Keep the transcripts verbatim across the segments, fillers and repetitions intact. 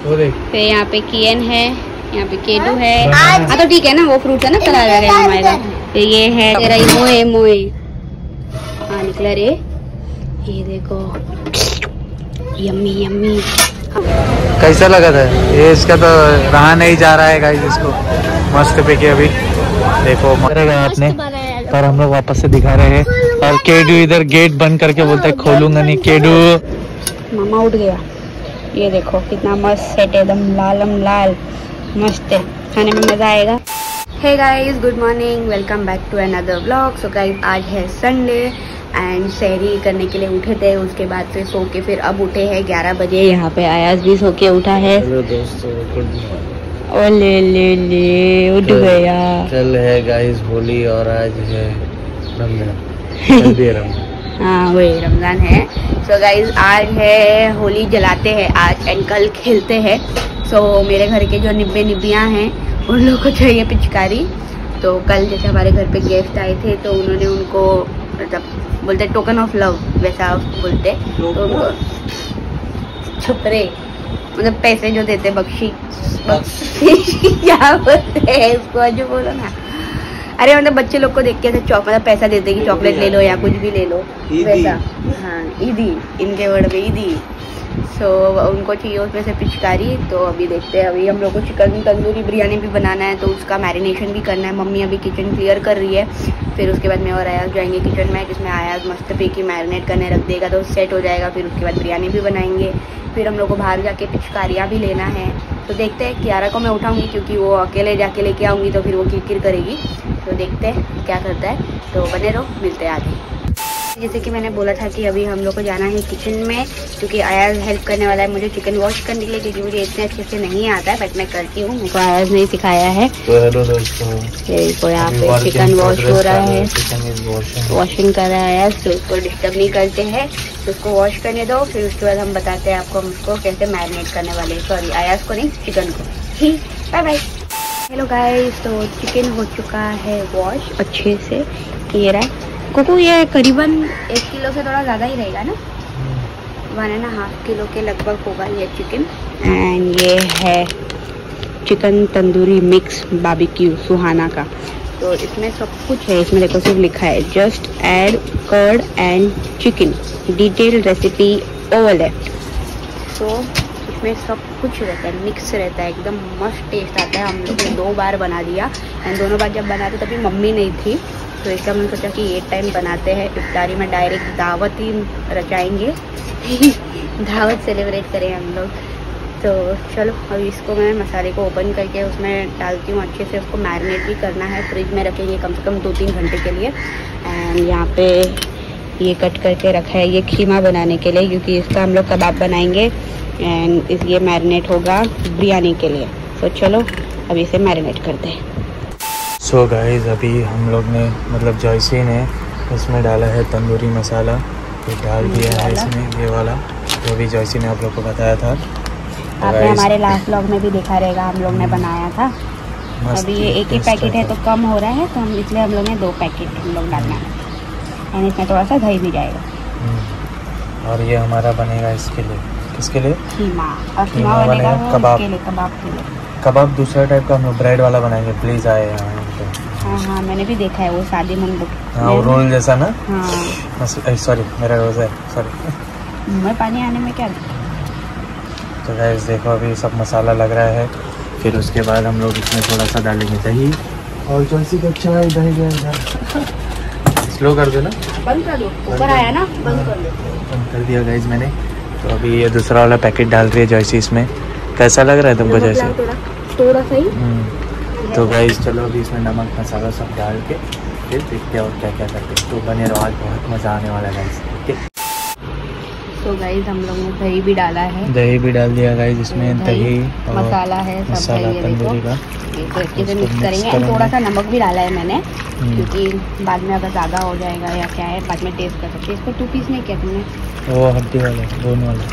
फिर यहाँ पे कियन है, यहाँ पे केडू है। हाँ तो ठीक है ना, वो फ्रूट है ना, कलर वगैरह हमारा। फिर ये है तेरा मोए मोए। हाँ निकला रे, ये देखो यम्मी यम्मी। कैसा लगा था ये? इसका तो रहा नहीं जा रहा है गाइस, इसको मस्त पे के अभी देखो मरेगा आपने, पर हम लोग वापस से दिखा रहे हैं। और केडू इधर गेट बंद करके बोलता है खोलूंगा नहीं। केडू मामा उठ गया। ये देखो कितना मस्त सेट है, एकदम लालम लाल, मस्त है, खाने में मजा आएगा। Hey guys, good morning, welcome back to another vlog. So guys आज है संडे एंड सहरी करने के लिए उठे थे, उसके बाद फिर सो के फिर अब उठे हैं ग्यारह बजे। यहाँ पे आयास भी सो के उठा है। हेलो दोस्तों, गुड मॉर्निंग। ओ ले ले ले उठ गया। कल है गाइस होली और आज है रमजान। हाँ वही रमजान है। सो so गाइज आज है होली, जलाते हैं आज एंड कल खेलते हैं। सो so, मेरे घर के जो निब्बे निब्बियाँ हैं उन लोगों को चाहिए पिचकारी। तो कल जैसे हमारे घर पे गेस्ट आए थे तो उन्होंने उनको मतलब बोलते टोकन ऑफ लव वैसा बोलते, तो उनको छुप रहे मतलब पैसे जो देते बख्शी बख्शी क्या बोलते हैं उसको, जो बोलो ना, अरे मतलब बच्चे लोग को देख के चौक मतलब पैसा देते कि चॉकलेट ले लो या कुछ भी ले लो वैसा। हाँ ईदी, इनके वर्ड में ईदी। सो so, उनको चाहिए उसमें से पिचकारी। तो अभी देखते हैं, अभी हम लोग को चिकन तंदूरी बिरयानी भी बनाना है तो उसका मैरिनेशन भी करना है। मम्मी अभी किचन क्लियर कर रही है, फिर उसके बाद मैं और आयास जाएंगे किचन में, जिसमें आयास मस्त पे की मैरिनेट करने रख देगा तो सेट हो जाएगा। फिर उसके बाद बिरयानी भी बनाएंगे। फिर हम लोग को बाहर जाके पिचकारियाँ भी लेना है। तो देखते हैं, कियारा को मैं उठाऊँगी क्योंकि वो अकेले जाके लेके आऊँगी तो फिर वो किरकिर करेगी। तो देखते हैं क्या करता है, तो बने रहो, मिलते हैं आगे। जैसे कि मैंने बोला था कि अभी हम लोग को जाना है किचन में क्योंकि आयास हेल्प करने वाला है मुझे चिकन वॉश करने के लिए, क्योंकि मुझे इतने अच्छे से नहीं आता है बट मैं करती हूँ, मुझको आयास ने सिखाया है। तो हेलो दोस्तों, तो यहाँ पे चिकन वॉश हो रहा है, वॉशिंग कर रहा है आयास, तो उसको डिस्टर्ब नहीं करते हैं, तो उसको वॉश करने दो। फिर उसके बाद हम बताते हैं आपको हम उसको कैसे मैरिनेट करने वाले हैं, सॉरी आयास को नहीं, चिकन को। ठीक, बाय बाय। हेलो गाइस, तो चिकन हो चुका है वॉश अच्छे से, ये रहा कुकू। ये करीबन एक किलो से थोड़ा ज़्यादा ही रहेगा ना, वन एंड हाफ किलो के लगभग होगा ये चिकन। एंड ये है chicken tandoori mix barbecue Suhana का। तो इसमें सब कुछ है, इसमें देखो सिर्फ लिखा है just add curd and chicken, detail recipe over left. तो इसमें सब कुछ रहता है, मिक्स रहता है, एकदम मस्त टेस्ट आता है। हम लोग ने दो बार बना दिया एंड दोनों बार जब बनाते तभी मम्मी नहीं थी, तो इसका मैंने सोचा कि एक टाइम बनाते हैं इफ्तारी में, डायरेक्ट दावत ही रचाएंगे दावत सेलिब्रेट करें हम लोग। तो चलो अभी इसको मैं मसाले को ओपन करके उसमें डालती हूँ, अच्छे से उसको मैरिनेट भी करना है, फ्रिज में रखेंगे कम से कम दो तीन घंटे के लिए। एंड यहाँ पे ये कट करके रखा है ये खीमा बनाने के लिए, क्योंकि इसका हम लोग कबाब बनाएंगे एंड इस ये मैरिनेट होगा बिरयानी के लिए। तो चलो अभी इसे मैरिनेट करते हैं। सो so गाइस अभी हम लोग ने मतलब जॉयसी ने इसमें डाला है तंदूरी मसाला, ये डाल दिया है इसमें ये वाला, जो भी जॉयसी ने आप लोग को बताया था। आपने हमारे लास्ट व्लॉग में भी देखा रहेगा, हम लोग ने बनाया था। अभी ये एक ही पैकेट है तो कम हो रहा है, तो हम इसलिए हम लोग ने दो पैकेट हम लोग डालना है एंड इसमें थोड़ा सा दही भी जाएगा। और ये हमारा बनेगा इसके लिए, किसके लिए? खीमा। और खीमा बनेगा कबाब के लिए, कबाब के लिए। कबाब दूसरा टाइप का हम लोग ब्रेड वाला बनाएंगे, प्लीज़ आए यहाँ पे। हाँ हाँ मैंने भी देखा है वो शादी मंडप। हाँ वो रोल जैसा ना। हाँ सॉरी मेरा रोज़ है, सॉरी मुँह में पानी आने में क्या। तो गाइस देखो अभी सब मसाला लग रहा है, फिर उसके बाद हम लोग इसमें थोड़ा सा डालेंगे दही और जॉयसी का चाय। दही दही स्लो कर दो ना, बंद कर दो, ऊपर आया ना, बंद कर दो। बंद कर दिया गाइस मैंने। तो अभी ये दूसरा वाला पैकेट डाल रही है जॉयसी इसमें। कैसा लग रहा है तुमको जैसे? थोड़ा सा ही। तो गाइस चलो अभी इसमें नमक मसाला सब डाल के फिर देखते हैं और क्या क्या करते हैं। तो बने रहो, आज बहुत मज़ा आने वाला है गाइस। ओके तो गाइस हम लोग ने दही भी डाला है, दही भी डाल दिया गाइस इसमें, दही और मसाला है, सब मसाला है, ये तंदूरी का। ये तो अच्छे से मिक्स करेंगे। थोड़ा सा नमक भी डाला है मैंने, क्योंकि बाद में अगर ज़्यादा हो जाएगा या क्या है बाद में टेस्ट कर सकते हैं। इसको टू पीस नहीं किया तुमने? वो हड्डी वाले, बोन वाले।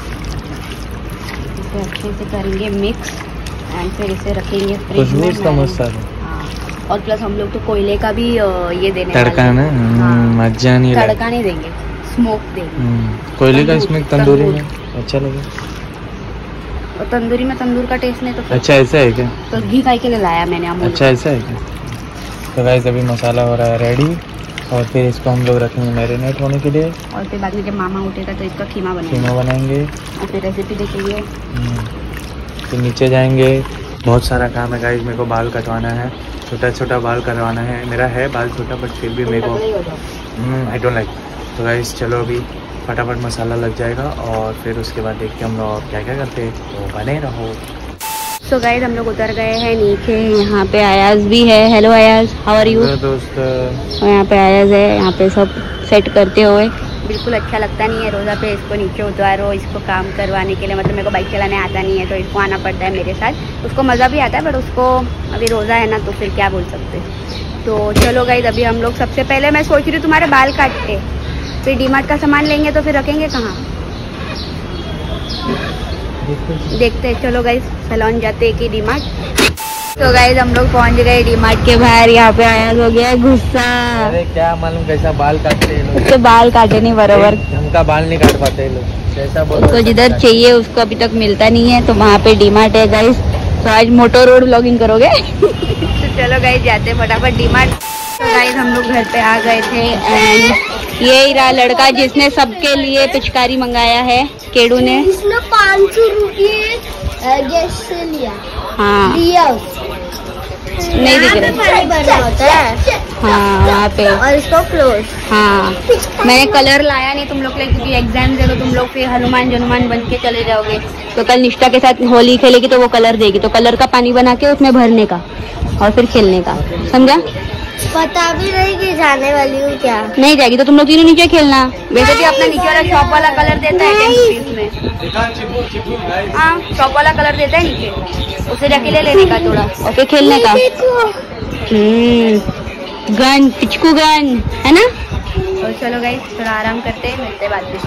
इसे अच्छे से करेंगे मिक्स एंड फिर इसे रखेंगे फ्रिज खुशबू में। इसका मस्त है। हाँ और प्लस हम लोग तो कोयले का भी ये देने तड़का ना, मजा नहीं, तड़का नहीं देंगे, स्मोक देंगे कोयले का इसमें तंदूरी में अच्छा लगे। और तंदूरी में तंदूर का टेस्ट नहीं तो अच्छा ऐसा है क्या? तो घी खाई के लिए लाया मैंने अमूल। अच्छा ऐसा है क्या? तो गाइस अभी मसाला हो रहा है रेडी और फिर इसको हम लोग रखेंगे मैरिनेट होने के लिए और फिर बाद में जब मामा उठेगा तो इसका खीमा बनेगा। खीमा बनाएंगे और फिर रेसिपी देखेंगे। फिर नीचे जाएंगे। बहुत सारा काम है गाइस, मेरे को बाल कटवाना है, छोटा छोटा बाल करवाना है। मेरा है बाल छोटा बट फिर भी मेरे को आई डोंट लाइक। तो गाइस चलो अभी फटाफट मसाला लग जाएगा और फिर उसके बाद देखते हम लोग क्या क्या करते हैं, तो बने रहो। सो so गाइस हम लोग उतर गए हैं नीचे। यहाँ पे अयाज भी है। Hello Ayaz, how are you? दोस्त और यहाँ पे अयाज है, यहाँ पे सब सेट करते हुए। बिल्कुल अच्छा लगता नहीं है रोज़ा पे इसको नीचे उतारो, इसको काम करवाने के लिए। मतलब मेरे को बाइक चलाने आता नहीं है तो इसको आना पड़ता है मेरे साथ। उसको मज़ा भी आता है बट उसको अभी रोज़ा है ना तो फिर क्या बोल सकते। तो चलो गाइस अभी हम लोग सबसे पहले मैं सोच रही हूँ तुम्हारे बाल काटते, फिर डीमार्ट का सामान लेंगे तो फिर रखेंगे कहाँ देखते हैं। चलो गाइस सैलून जाते हैं कि डीमार्ट। तो गाइस हम लोग पहुंच गए डीमार्ट के बाहर। यहाँ पे आया हो गया गुस्सा। अरे क्या मालूम कैसा बाल काटते हैं लोग। उसके बाल काटे नहीं बराबर, उनका बाल नहीं काट पाते हैं लोग। कैसा उसको जिधर चाहिए उसको अभी तक मिलता नहीं है, तो वहाँ पे डीमार्ट है गाइस। तो आज मोटो रोड व्लॉगिंग करोगे? तो चलो गाइस जाते फटाफट डीमार्ट। तो गाइस हम लोग घर पे आ गए थे एंड ये रहा लड़का जिसने सबके लिए पिचकारी मंगाया है, केडू ने। इसने पाँच सौ रुपये गैस से लिया। हाँ लिया नहीं दिख रहा होता है। हाँ वहाँ पे और इसको क्लोज। हाँ मैंने कलर लाया नहीं तुम लोग के लिए क्योंकि एग्जाम है तो तुम लोग फिर हनुमान जनुमान बन के चले जाओगे। तो कल निष्ठा के साथ होली खेलेगी तो वो कलर देगी, तो कलर का पानी बना के उसमें भरने का और फिर खेलने का, समझा? पता भी नहीं कि जाने वाली हूँ क्या। नहीं जाएगी तो तुम लोग तीनों नीचे खेलना। वैसे भी अपना नीचे वाला शॉप वाला कलर देता है इसमें। हाँ शॉप वाला कलर देता है नीचे, उसे जाके ले लेने का थोड़ा और फिर खेलने का। हम्म गन पिचकू गन है ना। तो चलो गाइस थोड़ा आराम करते हैं, मिलते बाद में।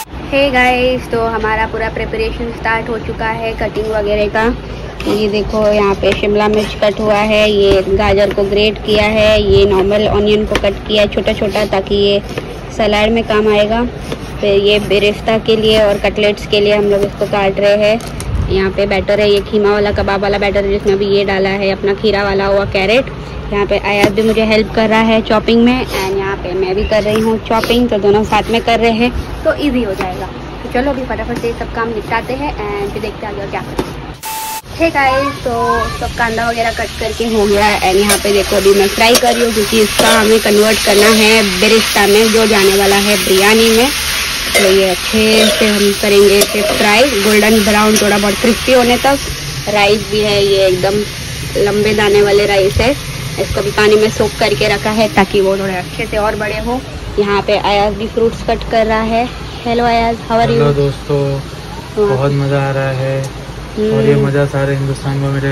हे गाइस तो हमारा पूरा प्रिपरेशन स्टार्ट हो चुका है कटिंग वगैरह का। ये देखो यहाँ पे शिमला मिर्च कट हुआ है, ये गाजर को ग्रेट किया है, ये नॉर्मल ऑनियन को कट किया है छोटा छोटा ताकि ये सलाद में काम आएगा। फिर ये बेरेस्ता के लिए और कटलेट्स के लिए हम लोग इसको काट रहे हैं। यहाँ पे बैटर है, ये खीमा वाला कबाब वाला बैटर है जिसमें अभी ये डाला है अपना खीरा वाला हुआ कैरेट। यहाँ पे आयात भी मुझे हेल्प कर रहा है चॉपिंग में एंड यहाँ पे मैं भी कर रही हूँ चॉपिंग, तो दोनों साथ में कर रहे हैं तो ईजी हो जाएगा। तो चलो अभी फटाफट से सब काम निपटाते हैं एंड फिर देखते आगे और क्या करते हैं। ठीक है तो सब कांदा वगैरह कट करके हो गया है एंड यहाँ पे देखो अभी मैं फ्राई कर रही हूँ क्योंकि इसका हमें कन्वर्ट करना है बेरिस्ता में जो जाने वाला है बिरयानी में। तो ये अच्छे से हम करेंगे इसे फ्राई गोल्डन ब्राउन थोड़ा बहुत क्रिस्पी होने तक। राइस भी है, ये एकदम लंबे दाने वाले राइस है, इसको भी पानी में सोक करके रखा है ताकि वो थोड़े अच्छे से और बड़े हो। यहाँ पे अयाज भी फ्रूट्स कट कर रहा है। Hello Ayaz, how are you? Hello दोस्तों, बहुत मज़ा आ रहा है और ये मज़ा सारे हिंदुस्तान में मेरे।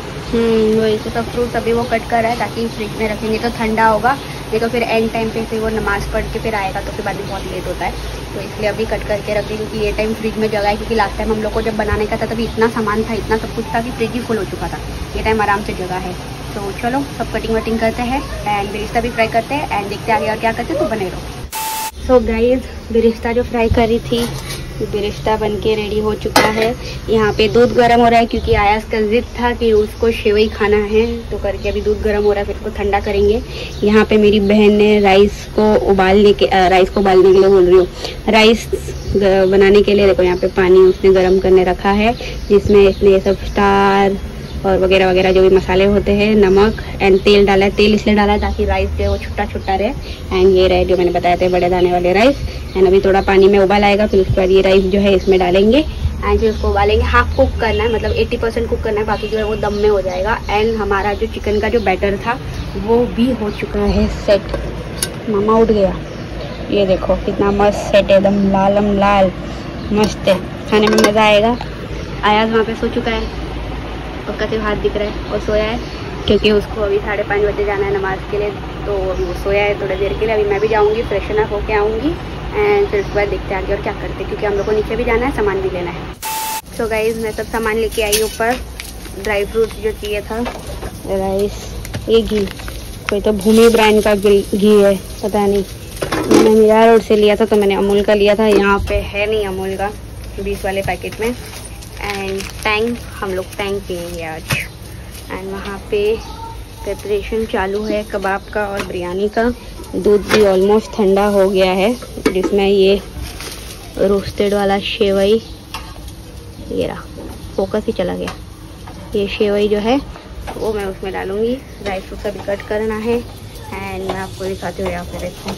हम्म वही तो सब फ्रूट्स अभी वो कट कर रहा है ताकि फ्रिज में रखेंगे तो ठंडा होगा, नहीं तो फिर एंड टाइम पे फिर वो नमाज पढ़ के फिर आएगा तो फिर बाद में बहुत लेट होता है। तो इसलिए अभी कट करके रखें क्योंकि ये टाइम फ्रिज में जगह है, क्योंकि लास्ट टाइम हम लोग को जब बनाने का था तभी इतना सामान था, इतना सब कुछ था कि फ्रिज ही फुल हो चुका था। ये टाइम आराम से जगह है। तो चलो सब कटिंग वटिंग करते हैं एंड बेरिस्ता भी फ्राई करते हैं एंड देखते आगे और क्या करते हैं, तो बने रहो। सो गाइस बेरिस्ता जो फ्राई करी थी बेरिस्ता बन के रेडी हो चुका है। यहाँ पे दूध गर्म हो रहा है क्योंकि आयास का जिद था कि उसको शेवई खाना है, तो करके अभी दूध गर्म हो रहा है, फिर इसको ठंडा करेंगे। यहाँ पे मेरी बहन ने राइस को उबालने के आ, राइस को उबालने के लिए बोल रही हूँ राइस बनाने के लिए देखो यहाँ पे पानी उसने गर्म करने रखा है जिसमें इसने ये सब स्टार और वगैरह वगैरह जो भी मसाले होते हैं, नमक एंड तेल डाला है। तेल इसलिए डाला है ताकि राइस जो है वो छुट्टा छुट्टा रहे। एंड ये रहे जो मैंने बताया था बड़े दाने वाले राइस। एंड अभी थोड़ा पानी में उबाल आएगा फिर उसके बाद ये राइस जो है इसमें डालेंगे एंड फिर उसको उबालेंगे। हाफ कुक करना है, मतलब अस्सी परसेंट कुक करना है, बाकी जो है वो दम में हो जाएगा। एंड हमारा जो चिकन का जो बैटर था वो भी हो चुका है सेट। मामा उठ गया, ये देखो कितना मस्त सेट है, एकदम लालम लाल मस्त है, खाने में मज़ा आएगा। आयाज वहाँ पे सो चुका है, उसका सिर्फ हाथ दिख रहा है और सोया है क्योंकि उसको अभी साढ़े पाँच बजे जाना है नमाज के लिए, तो अभी वो सोया है थोड़ी देर के लिए। अभी मैं भी जाऊंगी, फ्रेशन अप होके आऊँगी एंड फिर उसके बाद देखते हैं आगे और क्या करते, क्योंकि हम लोग को नीचे भी जाना है, सामान भी लेना है। सो गाइस मैं सब सामान लेके आई ऊपर, ड्राई फ्रूट्स जो चाहिए था, राइस, ये घी कोई तो भूमि ब्रांड का घी है पता नहीं, मैंने मीरा रोड से लिया था तो मैंने अमूल का लिया था, यहाँ पे है नहीं अमूल का बीस वाले पैकेट में। एंड टैंग, हम लोग टैंग पियेंगे आज। एंड वहाँ पे प्रिपरेशन चालू है कबाब का और बिरयानी का। दूध भी ऑलमोस्ट ठंडा हो गया है, जिसमें ये रोस्टेड वाला शेवई, ये रहा, फोकस ही चला गया, ये शेवई जो है वो मैं उसमें डालूंगी। ड्राई फ्रूट का भी कट करना है एंड मैं आपको दिखाती हूँ। यहाँ पे देखो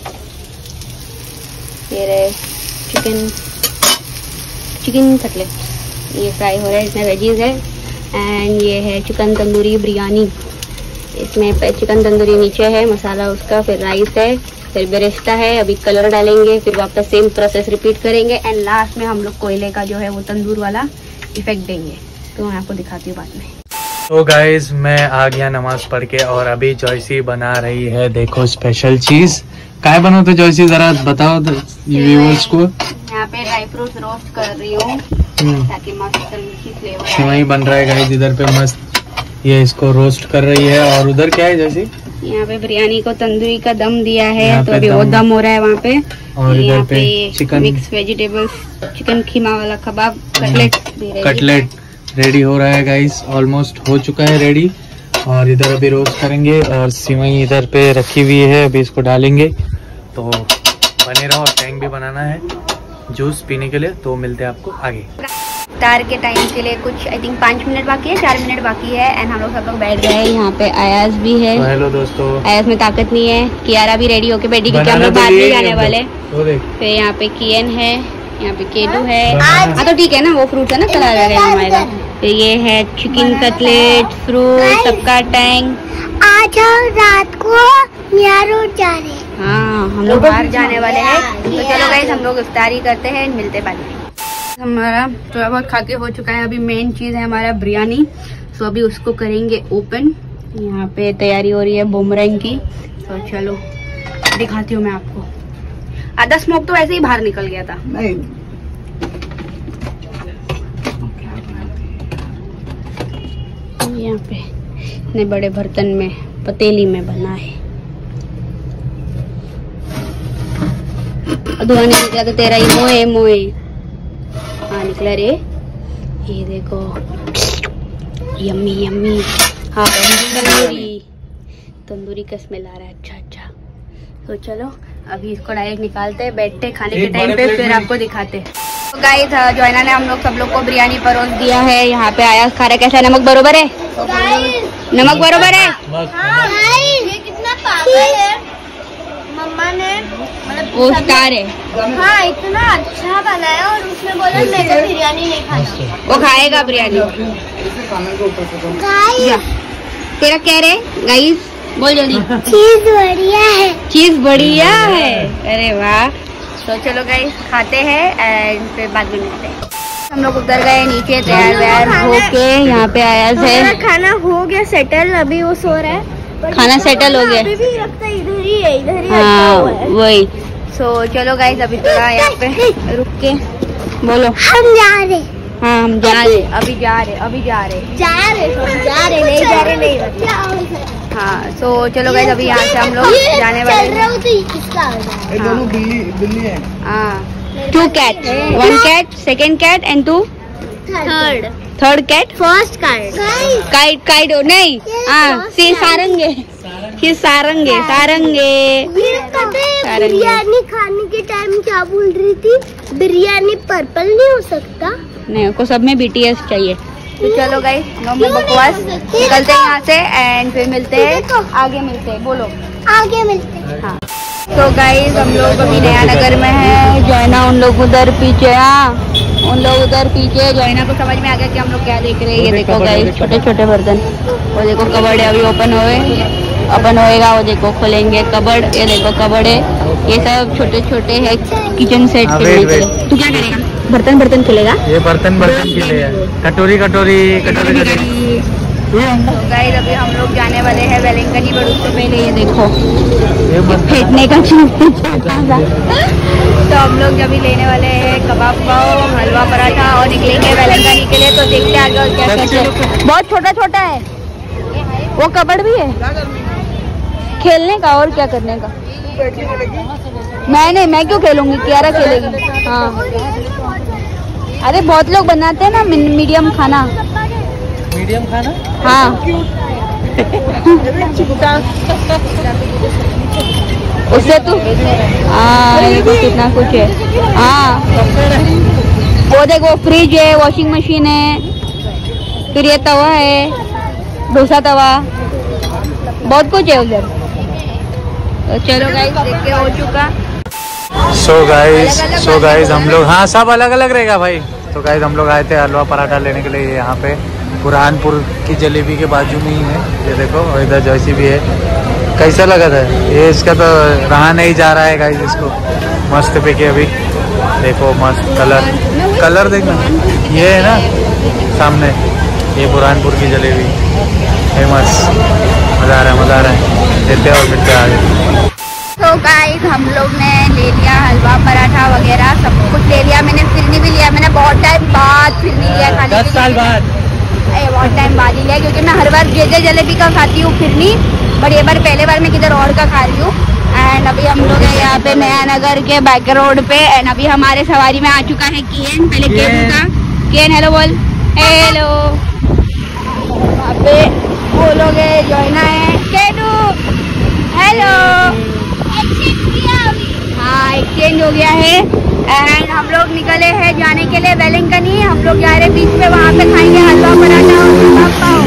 ये रहे चिकन चिकन कटलेट, ये फ्राई हो रहा है, इसमें वेजीज है। एंड ये है चिकन तंदूरी बिरयानी, इसमें चिकन तंदूरी नीचे है, मसाला उसका, फिर राइस है, फिर बेरेस्ता है, अभी कलर डालेंगे, फिर वापस सेम प्रोसेस रिपीट करेंगे एंड लास्ट में हम लोग कोयले का जो है वो तंदूर वाला इफेक्ट देंगे। तो मैं आपको दिखाती हूँ बाद में। तो गाइज मैं आ गया नमाज पढ़ के और अभी जॉयसी बना रही है, देखो स्पेशल चीज। क्या बनो तो जॉयसी जरा बताओ व्यूअर्स को। यहाँ पे ड्राई फ्रूट रोस्ट कर रही हूँ ताकि मस्त फ्लेवर। सेवई बन रहा है गाइज इधर पे मस्त, ये इसको रोस्ट कर रही है। और उधर क्या है जैसे यहाँ पे बिरयानी को तंदूरी का दम दिया है, तो अभी वो दम हो रहा है वहाँ पे। और इधर पे चिकन मिक्स वेजिटेबल्स, चिकन खीमा वाला कबाब, कटलेट कटलेट रेडी हो रहा है गाइस, ऑलमोस्ट हो चुका है रेडी। और इधर अभी रोस्ट करेंगे और सिवई इधर पे रखी हुई है, अभी इसको डालेंगे। तो बने रहो, टैंक भी बनाना है जूस पीने के लिए। तो मिलते हैं आपको आगे। इफ्तार के टाइम के लिए कुछ आई थिंक पाँच मिनट बाकी है, चार मिनट बाकी है एंड हम लोग सब लोग बैठ गए हैं। यहाँ पे अयाज भी है। तो हेलो दोस्तों, अयाज में ताकत नहीं है। कियारा भी रेडी होके बैठी क्योंकि हम लोग बाद में जाने वाले। फिर यहाँ पे कियन है, यहाँ पे केडू है। हाँ तो ठीक है ना, वो फ्रूट है ना, चला रहे हमारा। तो ये है चिकन कटलेट, फ्रूट, सबका टैंग। आज रात को रोड जा रहे हैं। हाँ हम लोग बाहर जाने वाले हैं। तो चलो गाइस हम लोग इफ्तारी करते हैं, मिलते बाद में। हमारा थोड़ा बहुत खा के हो चुका है। अभी मेन चीज है हमारा बिरयानी, तो अभी उसको करेंगे ओपन। यहाँ पे तैयारी हो रही है बुमरंग की, तो चलो दिखाती हूँ मैं आपको। आधा स्मोक तो ऐसे ही बाहर निकल गया था। नहीं यहाँ पे इतने बड़े बर्तन में, पतीली में बना है। धुआं नहीं निकला तो तेरा ही मोए मोए। हाँ निकला रे, ये देखो यम्मी यम्मी। हाँ तंदूरी तंदूरी का स्मेल आ रहा है। अच्छा अच्छा, तो चलो अभी इसको डायरेक्ट निकालते हैं, बैठते खाने के टाइम पे, फिर आपको दिखाते हैं। तो गाइस जोइना ने हम लोग सब लोग को बिरयानी परोस दिया है। यहाँ पे आया खा रहा, कैसा नमक बरोबर है? नमक बरोबर है? ये कितना पागल है, मम्मा ने मतलब वो स्टार है। हाँ इतना अच्छा बनाया और उसने बोला मेरे को बिरयानी नहीं खाना। वो खाएगा बिरयानी। तेरा क्या रे गाइस, बोल जल्दी। चीज बढ़िया है, चीज बढ़िया है। अरे वाह। तो चलो गाइस खाते हैं एंड फिर बाद में मिलते हैं। हम लोग उतर गए नीचे, तैयार वैयार होके। यहाँ पे आया है, खाना हो गया सेटल, अभी वो सो रहा है। खाना सेटल हो गया, अभी भी लगता है इधर ही है, इधर ही। हाँ वही। सो चलो गाइस अभी थोड़ा यहाँ पे रुक के बोलो। हम जा रहे, हाँ हम जा रहे, अभी जा रहे, अभी जा रहे जा रहे जा रहे नहीं जा रहे नहीं। हाँ तो चलो गाइस अभी यहाँ से हम लोग जाने वाले हैं। दोनों बिल्ली बिल्ली है। हाँ two cat, one cat, second cat and two third third cat, first kite kite kite नहीं, हाँ सी सारंगे, सी सारंगे सारंगे। बिरयानी खाने के टाइम क्या बोल रही थी, बिरयानी पर्पल नहीं हो सकता? नहीं, उसको सब में बीटीएस चाहिए। तो चलो गाइस नो में बकवास, निकलते हैं यहाँ से एंड फिर मिलते हैं आगे, मिलते हैं बोलो आगे मिलते हैं। हाँ तो गाइस हम लोग अभी नया नगर में है। जोइना उन लोग उधर पीछे, हाँ उन लोग उधर पीछे। जोइना को समझ में आ गया कि हम लोग क्या देख रहे हैं। ये देखो गाइस छोटे छोटे बर्तन, वो देखो कबर्ड है, अभी ओपन होए ओपन होएगा, वो देखो खोलेंगे कबर्ड। ये देखो कबर्ड है, ये सब छोटे छोटे है किचन सेट खेलने के लिए। तू क्या करेगा? बर्तन बर्तन खेलेगा? ये बर्तन बर्तन के लिए, कटोरी कटोरी कटोरी कटोरी। तो गाइस अभी हम लोग जाने वाले हैं वेलिंगटन, बट उससे पहले ये देखो फेंकने का चीज। तो हम लोग अभी लेने वाले हैं कबाब पाव, हलवा पराठा और निकलेंगे वेलिंगटन के लिए। तो देखते हैं आगे क्या क्या। बहुत छोटा छोटा है वो कबर्ड भी है खेलने का, और क्या करने का। मैं नहीं, मैं क्यों खेलूंगी, कियारा खेलेगी। हाँ अरे बहुत लोग बनाते हैं ना मीडियम खाना। मीडियम खाना? हाँ। उससे तू हाँ ये भी कितना कुछ है। हाँ वो देखो फ्रिज है, वॉशिंग मशीन है, फिर ये तवा है, डोसा तवा, बहुत कुछ है उधर। तो चलो गाइस देख के हो चुका। सो गाइस सो गाइस हम लोग हाँ सब अलग अलग रहेगा भाई। तो गाइस हम लोग आए थे हलवा पराठा लेने के लिए यहाँ पे बुरहानपुर की जलेबी के बाजू में ही है। ये देखो और इधर जैसी भी है। कैसा लगा था ये? इसका तो रहा नहीं जा रहा है गाइस। इसको मस्त पे के अभी देखो मस्त कलर कलर देखना। ये है ना सामने ये बुरहानपुर की जलेबी फेमस। मज़ा आ रहा है मज़ा आ रहा है। देते और मिलते आगे। तो गाइस हम लोग ने ले लिया हलवा पराठा वगैरह सब कुछ ले लिया। मैंने फिरनी भी लिया। मैंने बहुत टाइम बाद फिरनी लिया खाने दस साल बाद बहुत टाइम बाद ही लिया क्योंकि मैं हर बार जे जे जलेबी का खाती हूँ फिरनी, बट ये बार पहले बार मैं किधर और का खा रही हूँ। एंड अभी हम लोग हैं यहाँ पे नया नगर के बैक रोड पे। एंड अभी हमारे सवारी में आ चुका है केन। पहले केन का केन हेलो बोल हेलो। वहाँ पे वो लोग है जोइना है केनू हेलो। हाँ एक्सचेंज हो गया है। एंड हम लोग निकले हैं जाने के लिए वेलिंगटनी। हम लोग जा रहे बीच में, वहाँ पे खाएंगे हलवा पराठा और कबाब पाव।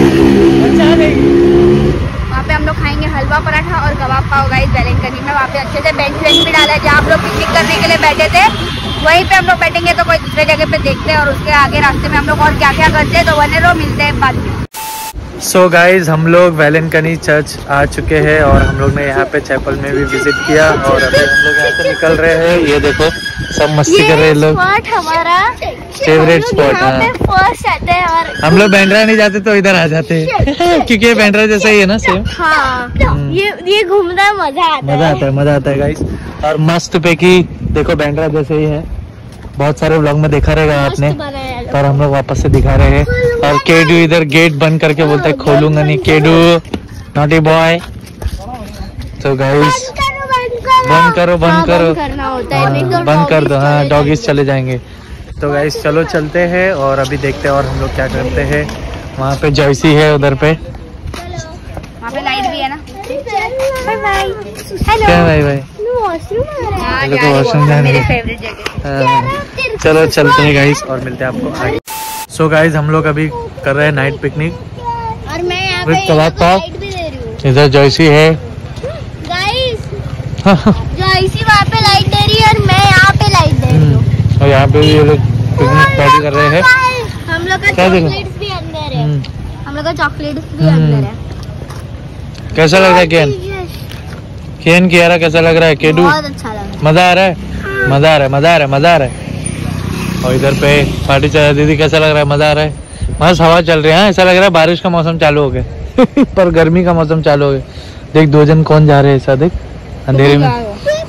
वहाँ पे हम लोग खाएंगे हलवा पराठा और कबाब पाव गाइस वेलिंगटनी में। वहाँ पे अच्छे से बेंच वेंच भी डाला है जहाँ हम लोग पिकनिक करने के लिए बैठे थे, वहीं पे हम लोग बैठेंगे। तो कोई दूसरे जगह पे देखते हैं और उसके आगे रास्ते में हम लोग और क्या क्या करते हैं। तो बने रहो, मिलते हैं बाद में। सो so गाइज हम लोग वेलिंगटनी चर्च आ चुके हैं और हम लोग ने यहाँ पे चैपल में भी विजिट किया और अभी हम लोग यहाँ से निकल रहे हैं। ये देखो सब मस्ती कर रहे हैं लोग। हमारा फेवरेट स्पॉट है। फर्स्ट आते हैं और हम लोग बैंड्रा नहीं जाते तो इधर आ जाते हैं क्योंकि ये बैंड्रा जैसा ही है ना सेम। हाँ ये ये घूमना मजा आता है। मजा आता है मजा आता है गाइज। और मस्त पे की देखो बैंड्रा जैसे ही है। बहुत सारे व्लॉग में देखा रहेगा आपने, पर हम लोग वापस से दिखा रहे हैं। और केडू इधर गेट बंद करके बोलता है खोलूंगा नहीं। Kedu naughty boy. तो गाइस बंद करो बंद करो बंद कर दो। हाँ डॉगीज चले जाएंगे। तो गाइस चलो चलते हैं और अभी देखते हैं और हम लोग क्या करते हैं। वहाँ पे जॉयसी है उधर पे। वहाँ पे लाइट भी है ना। Bye bye. क्या भाई भाई वॉशरूम जाने। चलो चलते हैं गाइस और मिलते हैं आपको आगे। सो गाइस हम लोग अभी कर रहे हैं नाइट पिकनिक और मैं यहाँ विद पे कबाब पाव। लाइट भी दे रही हूँ। इधर जॉयसी है गाइस। जॉयसी वहाँ पे लाइट दे रही है और मैं यहाँ पे लाइट दे रही हूँ। और यहाँ पे भी ये लोग पिकनिक पार्टी कर रहे हैं। हम लोग का क्या देखो? चॉकलेट्स भी अंदर है। हम लोग का चॉकलेट्स भी अंदर है। कैसा लग रहा है केन? केन की यारा कैसा लग रहा है? केडू बहुत अच्छा लग रहा मजा आ रहा है मजा आ रहा है मजा आ रहा है मजा आ रहा है। और इधर पे पार्टी चल रहा है। दीदी कैसा लग रहा है? मजा आ रहा है। मस्त हवा चल रही है। ऐसा लग रहा है बारिश का मौसम चालू हो गया पर गर्मी का मौसम चालू हो गया। देख दो जन कौन जा रहे हैं ऐसा देख अंधेरे में।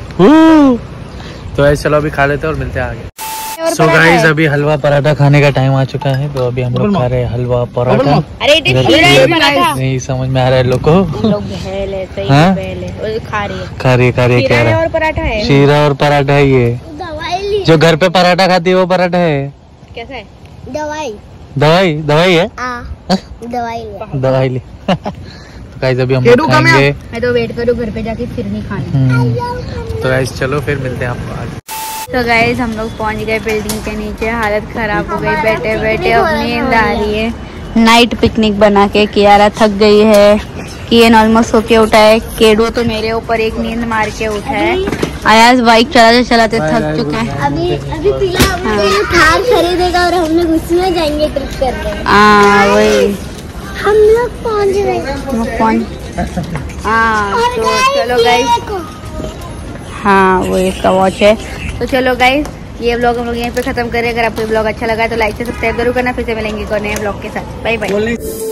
तो ऐसे चलो अभी खा लेते हैं और मिलते हैं आगे। सो so गाइस अभी हलवा पराठा खाने का टाइम आ चुका है। तो अभी हम लोग खा रहे हैं हलवा पराठा। अरे नहीं समझ में आ रहा है लोग को। हाँ? खा रही है खा रही है खा रही है कह रहा और पराठा है। शीरा और पराठा है। ये दवाई जो घर पे पराठा खाती है वो पराठा है। कैसा है? दवाई दवाई दवाई है। दवाई दवाई ले। तो गाइस अभी हम लोग खाएंगे। मैं तो वेट करूँ घर पे जाके फिरनी खाने। तो गाइस चलो फिर मिलते हैं आपको आगे। तो गाइस हम लोग पहुंच गए बिल्डिंग के नीचे। हालत खराब हो गई बैठे बैठे। अब नींद आ रही है। नाइट पिकनिक बना के कियारा थक गई है। कियन ऑलमोस्ट सो के उठा है। केडू तो मेरे ऊपर एक नींद मार के उठा है। आयाज बाइक चलाते चलाते थक चुका है। अभी अभी पिला थार खरीदेगा और हम लोग उसमें जाएंगे ट्रिप करने। हाँ वही हम लोग पहुंच गए। पहुंच हाँ तो चलो गाइस। हाँ वो इसका वॉच है। तो चलो गाइस ये व्लॉग हम लोग यहीं पे खत्म करें। अगर आपको ये व्लॉग अच्छा लगा तो लाइक से सब्सक्राइब जरूर करना। फिर से मिलेंगे एक और नए व्लॉग के साथ। Bye bye.